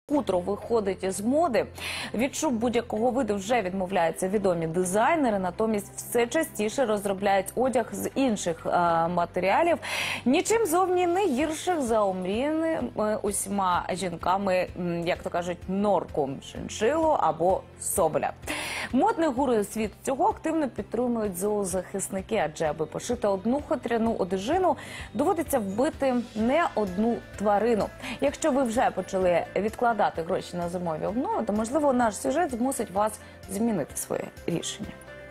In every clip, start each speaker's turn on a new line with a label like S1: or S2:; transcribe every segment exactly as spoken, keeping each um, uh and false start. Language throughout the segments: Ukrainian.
S1: хутро виходить із моди. Від шуб будь-якого виду вже відмовляються відомі дизайнери, натомість все частіше розробляють одяг з інших а, матеріалів, нічим зовні не гірших за омріяними усіма жінками, як то кажуть, норку, шиншилу або соболя. Модний гуру світ цього активно підтримують зоозахисники, адже аби пошити одну хутряну одежину, доводиться вбити не одну тварину. Якщо ви вже почали відкладати гроші на зимові обнови, то, можливо, наш сюжет змусить вас змінити своє рішення.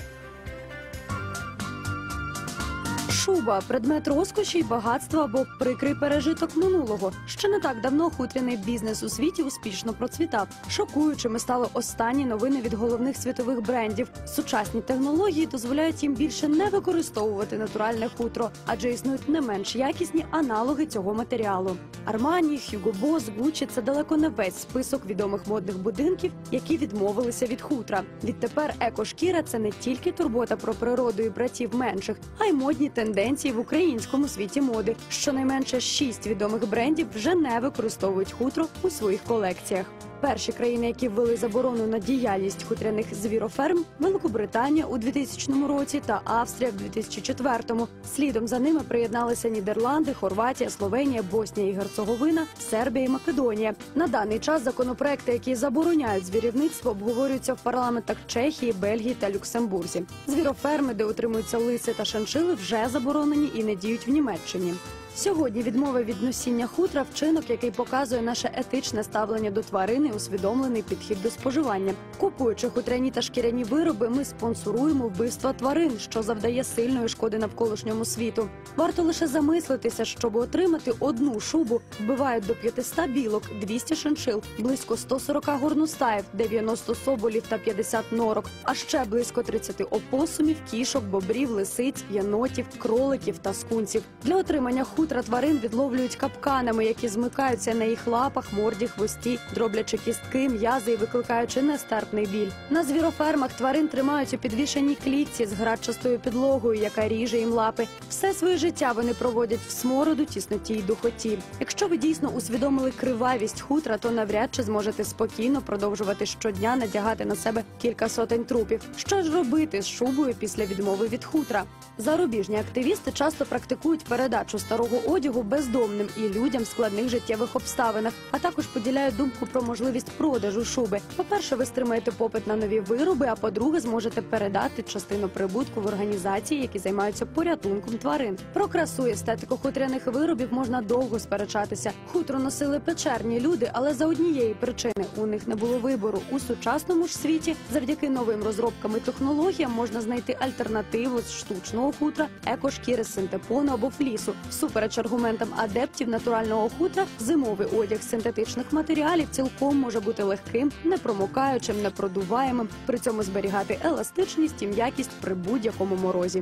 S2: Шуба – предмет розкоші й багатства або прикрий пережиток минулого. Ще не так давно хутряний бізнес у світі успішно процвітав. Шокуючими стали останні новини від головних світових брендів. Сучасні технології дозволяють їм більше не використовувати натуральне хутро, адже існують не менш якісні аналоги цього матеріалу. Армані, Hugo Boss, Gucci – це далеко не весь список відомих модних будинків, які відмовилися від хутра. Відтепер екошкіра – це не тільки турбота про природу і братів менших, а й модні тенденції в українському світі моди. Щонайменше шість відомих брендів вже не використовують хутро у своїх колекціях. Перші країни, які ввели заборону на діяльність хутряних звіроферм – Великобританія у двотисячному році та Австрія в дві тисячі четвертому. Слідом за ними приєдналися Нідерланди, Хорватія, Словенія, Боснія і Герцеговина, Сербія і Македонія. На даний час законопроекти, які забороняють звірівництво, обговорюються в парламентах Чехії, Бельгії та Люксембурзі. Звіроферми, де утримуються лиси та шиншили, вже заборонені і не діють в Німеччині. Сьогодні відмова від носіння хутра – вчинок, який показує наше етичне ставлення до тварин і усвідомлений підхід до споживання. Купуючи хутряні та шкіряні вироби, ми спонсоруємо вбивство тварин, що завдає сильної шкоди навколишньому світу. Варто лише замислитися, щоб отримати одну шубу, вбивають до п'ятисот білок, двісті шиншил, близько ста сорока горностаїв, дев'яносто соболів та п'ятдесят норок, а ще близько тридцяти опосумів, кішок, бобрів, лисиць, єнотів, кроликів та скунсів. Для отримання хутра тварин відловлюють капканами, які змикаються на їх лапах, морді, хвості, дроблячи кістки, м'язи і викликаючи нестерпний біль. На звірофермах тварин тримають у підвішеній клітці з градчастою підлогою, яка ріже їм лапи. Все своє життя вони проводять в смороду, тісноті й духоті. Якщо ви дійсно усвідомили кривавість хутра, то навряд чи зможете спокійно продовжувати щодня надягати на себе кілька сотень трупів. Що ж робити з шубою після відмови від хутра? Зарубіжні активісти часто практикують передачу старого одягу бездомним і людям в складних життєвих обставинах, а також поділяють думку про можливість продажу шуби. По-перше, ви стримаєте попит на нові вироби, а по-друге, зможете передати частину прибутку в організації, які займаються порятунком тварин. Про красу і естетику хутряних виробів можна довго сперечатися. Хутро носили печерні люди, але за однієї причини – у них не було вибору. У сучасному ж світі завдяки новим розробкам і технологіям можна знайти альтернативу з штучного хутра, екошкіри з синтепону або флісу. Всупереч аргументам адептів натурального хутра, зимовий одяг з синтетичних матеріалів цілком може бути легким, непромокаючим, непродуваємим, при цьому зберігати еластичність і м'якість при будь-якому морозі.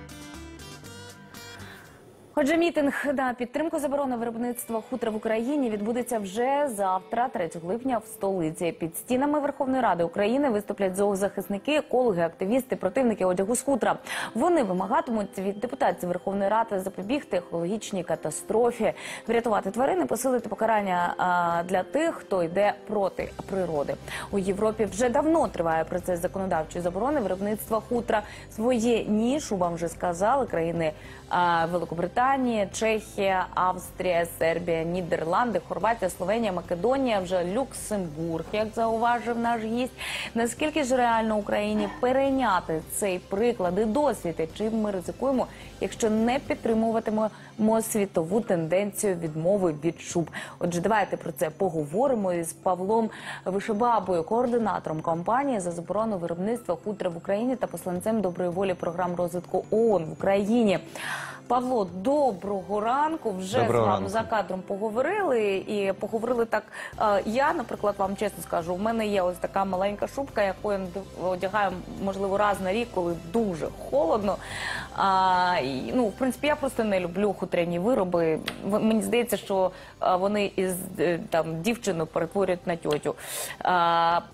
S1: Отже, мітинг на підтримку заборони виробництва хутра в Україні відбудеться вже завтра, третього липня, в столиці. Під стінами Верховної Ради України виступлять зоозахисники, екологи, активісти, противники одягу з хутра. Вони вимагатимуть від депутатів Верховної Ради запобігти екологічній катастрофі, врятувати тварин і посилити покарання а, для тих, хто йде проти природи. У Європі вже давно триває процес законодавчої заборони виробництва хутра. Своє ні, вам вже сказали, країни а, Великобританії, Чехія, Австрія, Сербія, Нідерланди, Хорватія, Словенія, Македонія, вже Люксембург, як зауважив наш гість. Наскільки ж реально Україні перейняти цей приклад і досвід, і чим ми ризикуємо, якщо не підтримуватимемо світову тенденцію відмови від шуб? Отже, давайте про це поговоримо із Павлом Вишебабою, координатором кампанії за заборону виробництва хутра в Україні та посланцем доброї волі програм розвитку ООН в Україні. Павло, доброго ранку. Вже доброго з вами ранку. За кадром поговорили. І поговорили так, я, наприклад, вам чесно скажу, у мене є ось така маленька шубка, яку я одягаю, можливо, раз на рік, коли дуже холодно. А, і, ну, в принципі, я просто не люблю хутряні вироби. Мені здається, що вони із там, дівчину перетворюють на тьотю. А,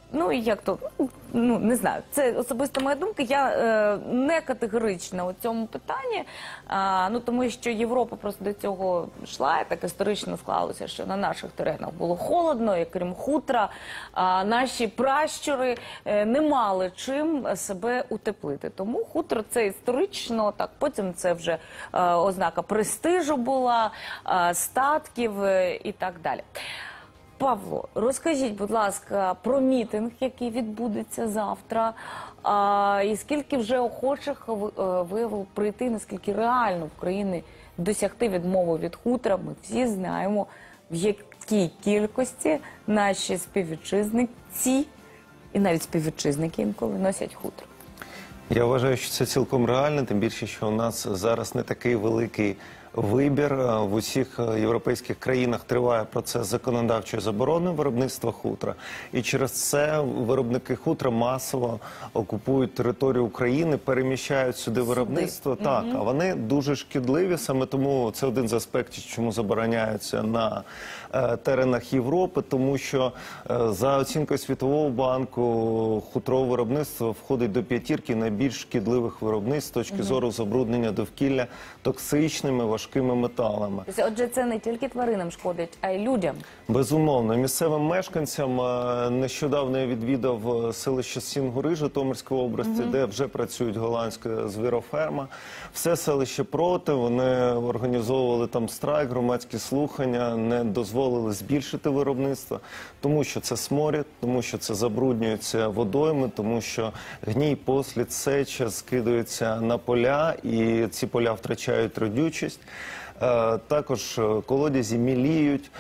S1: ну як то, ну не знаю, це особисто моя думка. Я е, не категорична у цьому питанні, а, ну тому що Європа просто до цього йшла, і так історично склалося, що на наших теренах було холодно, і крім хутра, а, наші пращури е, не мали чим себе утеплити. Тому хутро це історично, так потім це вже е, ознака престижу була, е, статків е, і так далі. Павло, розкажіть, будь ласка, про мітинг, який відбудеться завтра, а, і скільки вже охочих виявило прийти, наскільки реально в країні досягти відмови від хутра. Ми всі знаємо, в якій кількості наші співвітчизниці, і навіть співвітчизники інколи носять хутро.
S3: Я вважаю, що це цілком реально, тим більше, що у нас зараз не такий великий вибір. В усіх європейських країнах триває процес законодавчої заборони виробництва хутра. І через це виробники хутра масово окупують територію України, переміщають сюди виробництво. Сюди. Так, угу. А вони дуже шкідливі, саме тому це один з аспектів, чому забороняються на е, теренах Європи, тому що е, за оцінкою Світового банку хутрове виробництво входить до п'ятірки найбільш шкідливих виробництв з точки угу. зору забруднення довкілля токсичними важкими металами.
S1: Тобто, отже, це не тільки тваринам шкодить, а й людям?
S3: Безумовно. Місцевим мешканцям нещодавно я відвідав селище Сінгури Житомирської області, угу. де вже працює голландська звіроферма. Все селище проти, вони організовували там страйк, громадські слухання, не дозволили збільшити виробництво, тому що це сморід, тому що це забруднюється водойми, тому що гній, послід, сеча скидаються на поля, і ці поля втрачають родючість. Також колодязі міліють,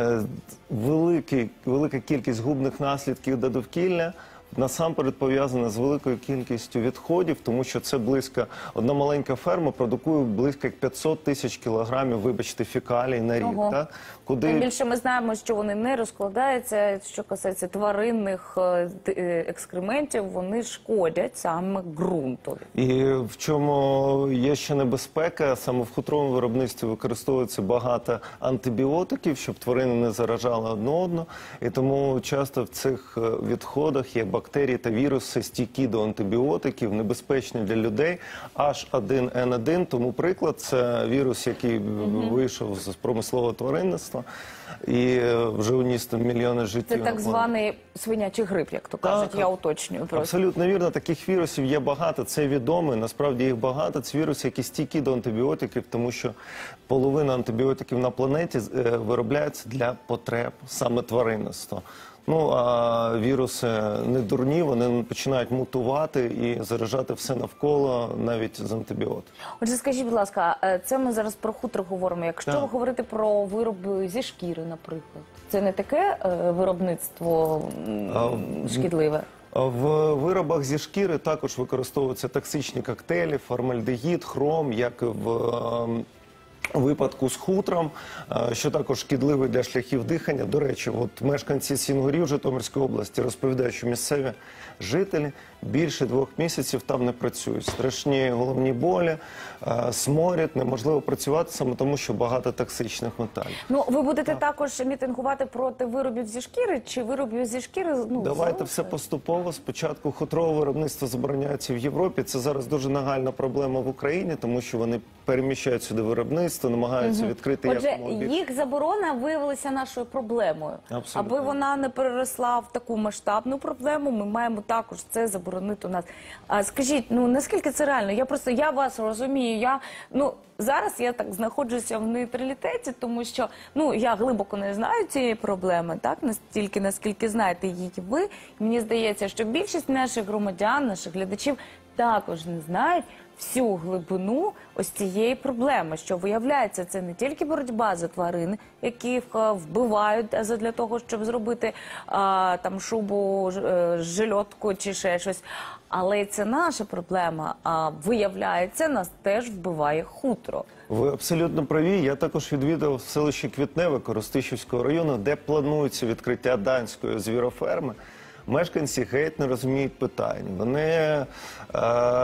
S3: великий, велика кількість губних наслідків до довкілля насамперед пов'язана з великою кількістю відходів, тому що це близько, одна маленька ферма продукує близько п'ятсот тисяч кілограмів, вибачте, фекалій на рік.
S1: Ого.
S3: Так? Куди...
S1: Тим більше ми знаємо, що вони не розкладаються, що касається тваринних екскрементів, вони шкодять саме ґрунтові.
S3: І в чому є ще небезпека, саме в хутровому виробництві використовується багато антибіотиків, щоб тварини не заражали одне одного, і тому часто в цих відходах є бактерії та віруси, стійкі до антибіотиків, небезпечні для людей. аш один ен один, тому приклад, це вірус, який mm-hmm. вийшов з промислового тваринництва і вже уніс там мільйони життів.
S1: Це так званий свинячий грип, як то кажуть,
S3: так,
S1: я уточнюю просто.
S3: Абсолютно вірно, таких вірусів є багато, це відомо, насправді їх багато. Це віруси, які стійкі до антибіотиків, тому що половина антибіотиків на планеті виробляється для потреб саме тваринництва. Ну, а віруси не дурні, вони починають мутувати і заражати все навколо, навіть з антибіотиків.
S1: Отже, скажіть, будь ласка, це ми зараз про хутро говоримо. Якщо
S3: так.
S1: говорити про вироби зі шкіри, наприклад, це не таке е, виробництво а, шкідливе?
S3: В виробах зі шкіри також використовуються токсичні коктейлі, формальдегід, хром, як в... У випадку з хутром, що також шкідливий для шляхів дихання. До речі, от мешканці Сінгурів Житомирської області розповідають, що місцеві жителі більше двох місяців там не працюють. Страшні головні болі, сморід, неможливо працювати саме тому, що багато токсичних металів.
S1: Ну, ви будете так. також мітингувати проти виробів зі шкіри чи виробів зі шкіри? Ну,
S3: давайте все поступово. Спочатку хутрове виробництво забороняється в Європі. Це зараз дуже нагальна проблема в Україні, тому що вони переміщають сюди виробництво, намагаються угу. відкрити якомога більше.
S1: Отже, їх заборона виявилася нашою проблемою.
S3: Абсолютно.
S1: Аби вона не переросла в таку масштабну проблему, ми маємо також це заборонити у нас. А скажіть, ну наскільки це реально? Я просто, я вас розумію, я, ну, зараз я так знаходжуся в нейтралітеті, тому що, ну, я глибоко не знаю цієї проблеми, так, настільки, наскільки знаєте її ви. І мені здається, що більшість наших громадян, наших глядачів також не знають всю глибину ось цієї проблеми, що виявляється, це не тільки боротьба за тварин, які вбивають для того, щоб зробити а, там шубу, жильотку чи ще щось, але це наша проблема, а виявляється, нас теж вбиває хутро.
S3: Ви абсолютно праві. Я також відвідав селище Квітневе Коростишівського району, де планується відкриття данської звіроферми. Мешканці геть не розуміють питань. Вони е,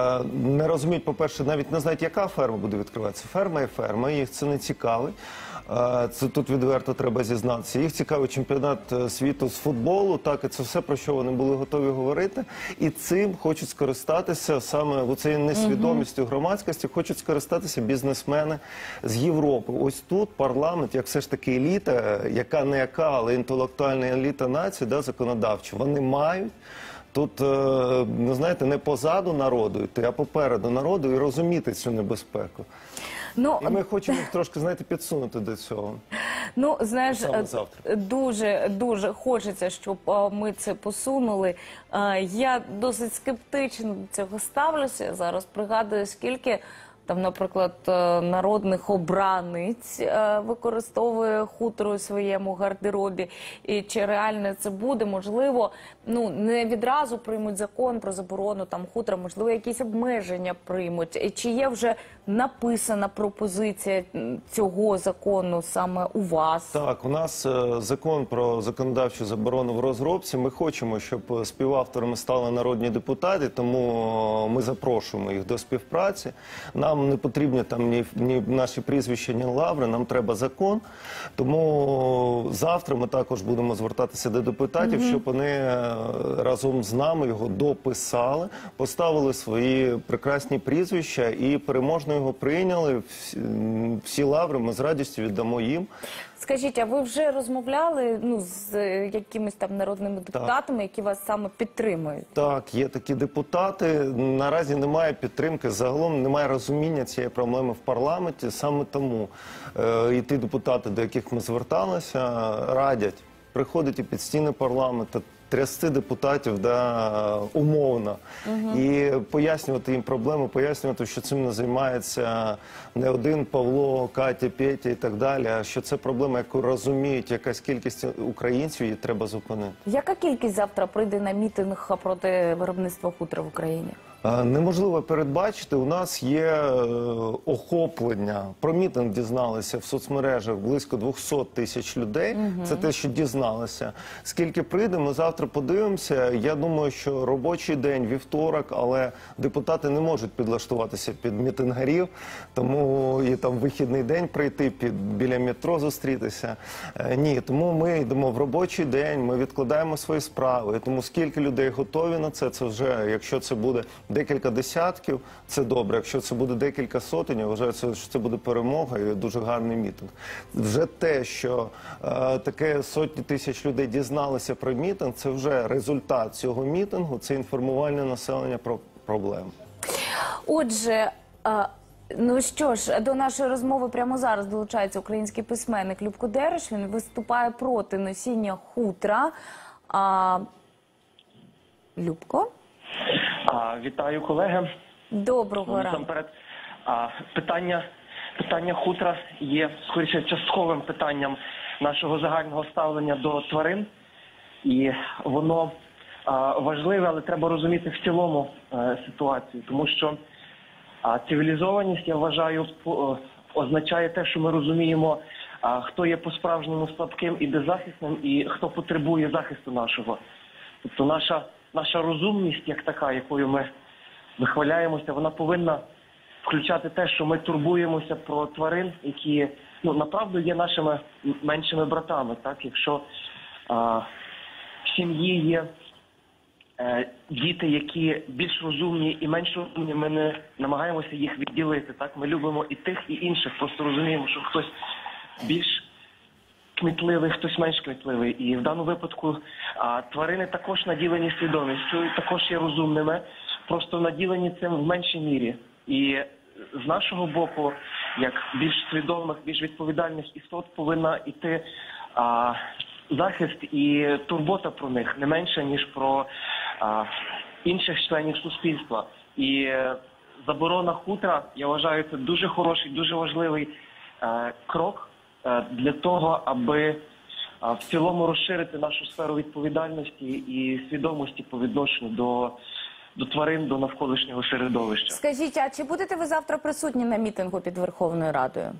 S3: не розуміють, по-перше, навіть не знають, яка ферма буде відкриватися. Ферма і ферма, їх це не цікавить. Е, Це тут відверто треба зізнатися. Їх цікавий чемпіонат е, світу з футболу, так, і це все, про що вони були готові говорити. І цим хочуть скористатися саме у цією несвідомістю громадськості, хочуть скористатися бізнесмени з Європи. Ось тут парламент, як все ж таки еліта, яка не яка, але інтелектуальна еліта нації, да, законодавча, вони мають тут, е, ну, знаєте, не позаду народу йти, а попереду народу і розуміти цю небезпеку.
S1: Ну,
S3: І ми хочемо їх трошки, знаєте, підсунути до цього.
S1: Ну, знаєш,
S3: Саме завтра.
S1: дуже, дуже хочеться, щоб а, ми це посунули. А, Я досить скептично до цього ставлюся. Зараз пригадую, скільки там, наприклад, е, народних обранець е, використовує хутро у своєму гардеробі. І чи реально це буде? Можливо, ну, не відразу приймуть закон про заборону там хутра, можливо, якісь обмеження приймуть. І чи є вже написана пропозиція цього закону саме у вас?
S3: Так, у нас е, закон про законодавчу заборону в розробці. Ми хочемо, щоб співавторами стали народні депутати, тому ми запрошуємо їх до співпраці. Нам не потрібні там ні, ні наші прізвища, ні лаври, нам треба закон. Тому завтра ми також будемо звертатися до депутатів, щоб вони е, разом з нами його дописали, поставили свої прекрасні прізвища і переможно його прийняли. Всі, всі лаври ми з радістю віддамо їм.
S1: Скажіть, а ви вже розмовляли ну, з е, якимись там народними депутатами, які вас саме підтримують?
S3: Так, є такі депутати. Наразі немає підтримки, загалом немає розуміння цієї проблеми в парламенті. Саме тому е, і ті депутати, до яких ми зверталися, радять приходити під стіни парламенту, трясти депутатів, да, умовно, угу. і пояснювати їм проблеми, пояснювати, що цим не займається не один Павло, Катя, Петя і так далі, а що це проблема, яку розуміють якась кількість українців, її треба зупинити.
S1: Яка кількість завтра прийде на мітинг проти виробництва хутра в Україні?
S3: Неможливо передбачити. У нас є е, охоплення. Про мітинг дізналися в соцмережах близько двісті тисяч людей. Угу. Це те, що дізналися. Скільки прийде, ми завтра подивимося. Я думаю, що робочий день, вівторок, але депутати не можуть підлаштуватися під мітингарів, тому і там вихідний день прийти, під, біля метро зустрітися. Е, ні, тому ми йдемо в робочий день, ми відкладаємо свої справи. Тому скільки людей готові на це, це вже, якщо це буде декілька десятків, це добре. Якщо це буде декілька сотень, я вважаю, що це буде перемога і дуже гарний мітинг. Вже те, що е, таке сотні тисяч людей дізналися про мітинг, це вже результат цього мітингу, це інформування населення про проблему.
S1: Отже, е, ну що ж, до нашої розмови прямо зараз долучається український письменник Любко Дереш. Він виступає проти носіння хутра. А, Любко?
S4: А, вітаю, колеги.
S1: Доброго ранку.
S4: Насамперед, а, питання, питання хутра є, скоріше, частковим питанням нашого загального ставлення до тварин. І воно а, важливе, але треба розуміти в цілому а, ситуацію. Тому що а, цивілізованість, я вважаю, по, означає те, що ми розуміємо, а, хто є по-справжньому слабким і беззахисним, і хто потребує захисту нашого. Тобто наша Наша розумність, як така, якою ми вихваляємося, вона повинна включати те, що ми турбуємося про тварин, які, ну, направду є нашими меншими братами. Так? Якщо а, в сім'ї є е, діти, які більш розумні і менш розумні, ми не намагаємося їх відділити. Так? Ми любимо і тих, і інших, просто розуміємо, що хтось більш кмітливий, хтось менш кмітливий. І в даному випадку а, тварини також наділені свідомістю, також є розумними, просто наділені цим в меншій мірі. І з нашого боку, як більш свідомих, більш відповідальних істот, повинна йти а, захист і турбота про них, не менше, ніж про а, інших членів суспільства. І е, заборона хутра, я вважаю, це дуже хороший, дуже важливий е, крок для того, аби в цілому розширити нашу сферу відповідальності і свідомості по відношенню до, до тварин, до навколишнього середовища.
S1: Скажіть, а чи будете ви завтра присутні на мітингу під Верховною Радою?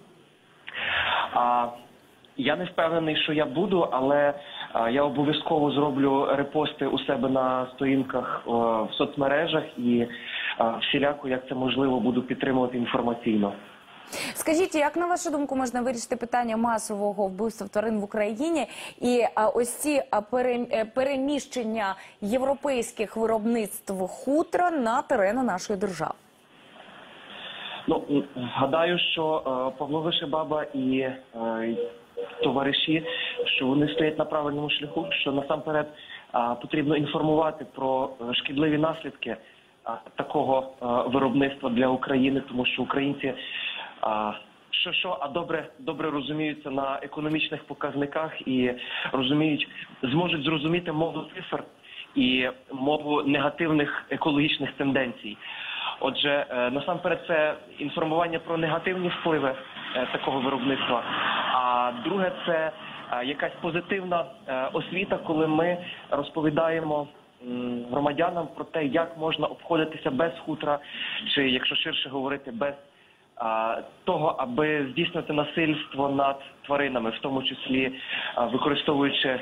S4: А, я не впевнений, що я буду, але а, я обов'язково зроблю репости у себе на сторінках о, в соцмережах і а, всіляко, як це можливо, буду підтримувати інформаційно.
S1: Скажіть, як на вашу думку можна вирішити питання масового вбивства тварин в Україні і а, ось ці а, пере, е, переміщення європейських виробництв хутра на терени нашої держави?
S4: Ну, м, гадаю, що е, Павло Вишибаба і е, товариші, що вони стоять на правильному шляху, що насамперед е, потрібно інформувати про е, шкідливі наслідки е, такого е, виробництва для України, тому що українці е, що що, а добре, добре розуміються на економічних показниках і розуміють, зможуть зрозуміти мову цифр і мову негативних екологічних тенденцій. Отже, насамперед це інформування про негативні впливи такого виробництва, а друге це якась позитивна освіта, коли ми розповідаємо громадянам про те, як можна обходитися без хутра, чи, якщо ширше говорити, без того, аби здійснити насильство над тваринами, в тому числі використовуючи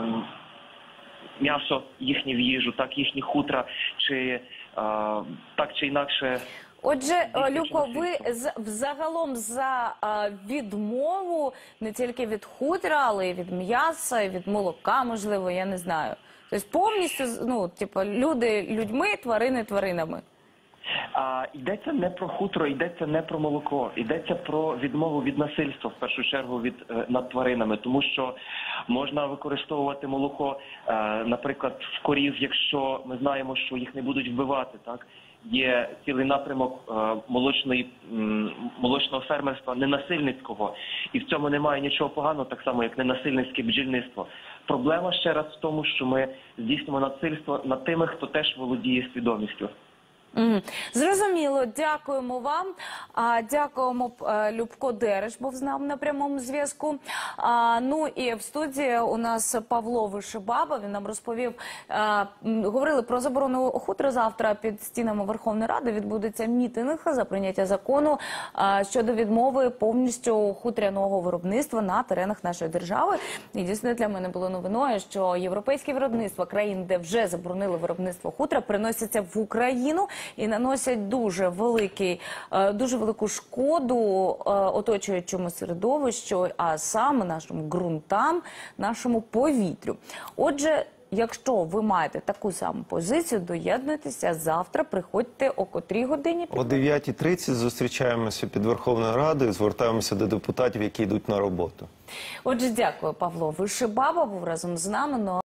S4: м'ясо їхнє в їжу, так їхні хутра, чи а, так чи інакше.
S1: Отже, Любко, ви з- взагалом за а, відмову не тільки від хутра, але й від м'яса, і від молока, можливо, я не знаю. Тобто повністю, ну, типу, люди людьми, тварини тваринами.
S4: А, йдеться не про хутро, йдеться не про молоко, йдеться про відмову від насильства, в першу чергу, від е, над тваринами, тому що можна використовувати молоко, е, наприклад, в корів, якщо ми знаємо, що їх не будуть вбивати, так? Є цілий напрямок е, молочної, м, молочного фермерства ненасильницького, і в цьому немає нічого поганого, так само, як ненасильницьке бджільництво. Проблема ще раз в тому, що ми здійснюємо насильство над тими, хто теж володіє свідомістю.
S1: Мгм. Зрозуміло, дякуємо вам. А, дякуємо, е, Любко Дереш був з нами на прямому зв'язку. А, ну і в студії у нас Павло Вишибаба, він нам розповів, е, м, говорили про заборону хутра. Завтра під стінами Верховної Ради відбудеться мітинг за прийняття закону е, щодо відмови повністю хутряного виробництва на теренах нашої держави. І дійсно для мене було новиною, що європейські виробництва країн, де вже заборонили виробництво хутра, приносяться в Україну і наносять дуже великий, е, дуже велику шкоду е, оточуючому середовищу, а саме нашим ґрунтам, нашому повітрю. Отже, якщо ви маєте таку саму позицію, доєднуйтеся завтра, приходьте о котрій годині?
S3: О дев'ятій тридцять зустрічаємося під Верховною Радою, звертаємося до депутатів, які йдуть на роботу.
S1: Отже, дякую, Павло Вишибаба був разом з нами. Ну,